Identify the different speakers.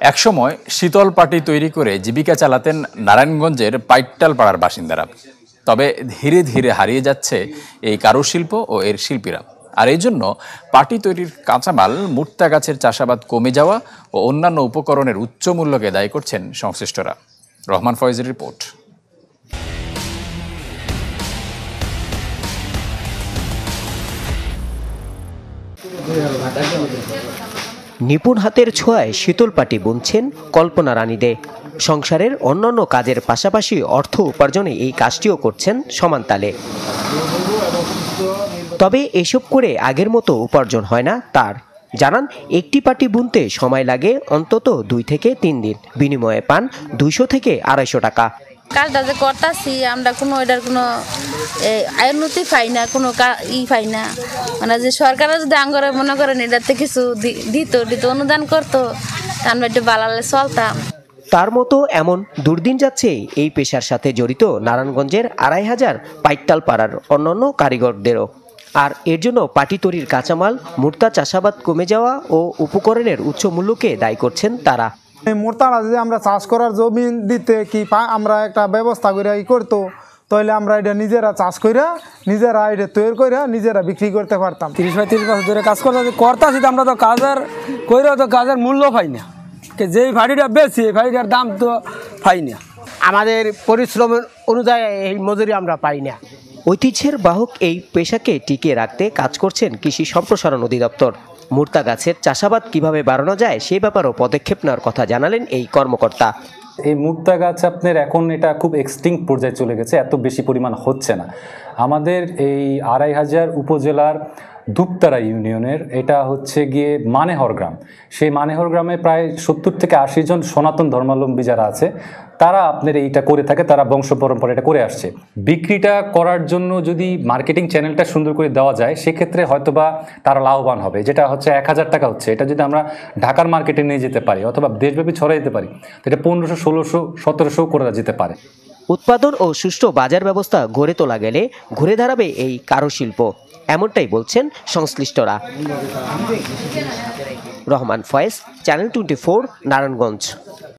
Speaker 1: একসময় শীতল পাটি তৈরি করে জীবিকা চালাতেন নারায়ণগঞ্জের পাইট্টাল পাড়ার বাসিন্দারা। তবে ধীরে ধীরে হারিয়ে যাচ্ছে এই কারুশিল্প ও এর শিল্পীরা। আর এই জন্য পাটি তৈরির কাঁচামাল মুক্তা গাছের চাষাবাদ কমে যাওয়া ও অন্যান্য উপকরণের উচ্চ মূল্যকে দায়ী করছেন সংশ্লিষ্টরা। রহমান ফয়েজের রিপোর্ট।
Speaker 2: নিপুণ হাতের ছোঁয়ায় শীতল পাটি বুনছেন কল্পনা রানী দে। সংসারের অন্যান্য কাজের পাশাপাশি অর্থ উপার্জনে এই কাজটিও করছেন সমান তালে। তবে এসব করে আগের মতো উপার্জন হয় না তার। জানান, একটি পাটি বুনতে সময় লাগে অন্তত 2 থেকে 3 দিন, বিনিময়ে পান 200 থেকে 250 টাকা।
Speaker 3: কাজটা যে করতেছি আমরা কোনো এটার কোনো আয়োন্নতি পাই না, কোনো পাই না। মানে যে সরকারও যদি আঙ্গরে মনে করেন এটাতে কিছু দিত অনুদান করতো, আমরা একটু বালালে চলতাম।
Speaker 2: তার মতো এমন দুর্দিন যাচ্ছে এই পেশার সাথে জড়িত নারায়ণগঞ্জের 2500 পাইট্টাল পাড়ার অন্যান্য কারিগরদেরও। আর এর জন্য পাটি তৈরির কাঁচামাল মুক্তা চাষাবাদ কমে যাওয়া ও উপকরণের উচ্চ মূল্যকে দায়ী করছেন তারা।
Speaker 4: মুক্তাটা যদি আমরা চাষ করার জমি দিতে কি আমরা একটা ব্যবস্থা করে করতো, তাহলে আমরা এটা নিজেরা চাষ কইরা নিজেরা এটা তৈরি করে নিজেরা বিক্রি করতে পারতাম।
Speaker 5: 30-35 বছর ধরে কাজ করতেছি, আমরা তো কাজের কইরেও তো কাজের মূল্য পাই না। যেই ভাড়িটা বেশি এই ভাড়িটার দাম তো পাই না।
Speaker 6: আমাদের পরিশ্রম অনুযায়ী এই মজুরি আমরা পাই না।
Speaker 2: ঐতিহ্যের বাহক এই পেশাকে টিকিয়ে রাখতে কাজ করছেন কৃষি সম্প্রসারণ অধিদপ্তর। মুক্তা গাছের চাষাবাদ কিভাবে বাড়ানো যায় সে ব্যাপারেও পদক্ষেপ নেওয়ার কথা জানালেন এই কর্মকর্তা।
Speaker 7: এই মুক্তা গাছ আপনার এখন এটা খুব এক্সটিংক্ট পর্যায়ে চলে গেছে, এত বেশি পরিমাণ হচ্ছে না। আমাদের এই 2500 উপজেলার ধূপতারা ইউনিয়নের এটা হচ্ছে গিয়ে মানেহর গ্রাম। সেই মানেহর গ্রামে প্রায় 70 থেকে 80 জন সনাতন ধর্মাবলম্বী যারা আছে তারা আপনার এইটা করে থাকে, তারা বংশ পরম্পরা এটা করে আসছে। বিক্রিটা করার জন্য যদি মার্কেটিং চ্যানেলটা সুন্দর করে দেওয়া যায় সেক্ষেত্রে হয়তোবা তারা লাভবান হবে। যেটা হচ্ছে 1000 টাকা হচ্ছে, এটা যদি আমরা ঢাকার মার্কেটে নিয়ে যেতে পারি অথবা দেশব্যাপী ছড়াই যেতে পারি, এটা 1500, 1600, 1700 করে যেতে পারে।
Speaker 2: উৎপাদন ও সুষ্ঠু বাজার ব্যবস্থা গড়ে তোলা গেলে ঘুরে দাঁড়াবে এই কারুশিল্প, এমনটাই বলছেন সংশ্লিষ্টরা। রহমান ফয়েজ, চ্যানেল 24, নারায়ণগঞ্জ।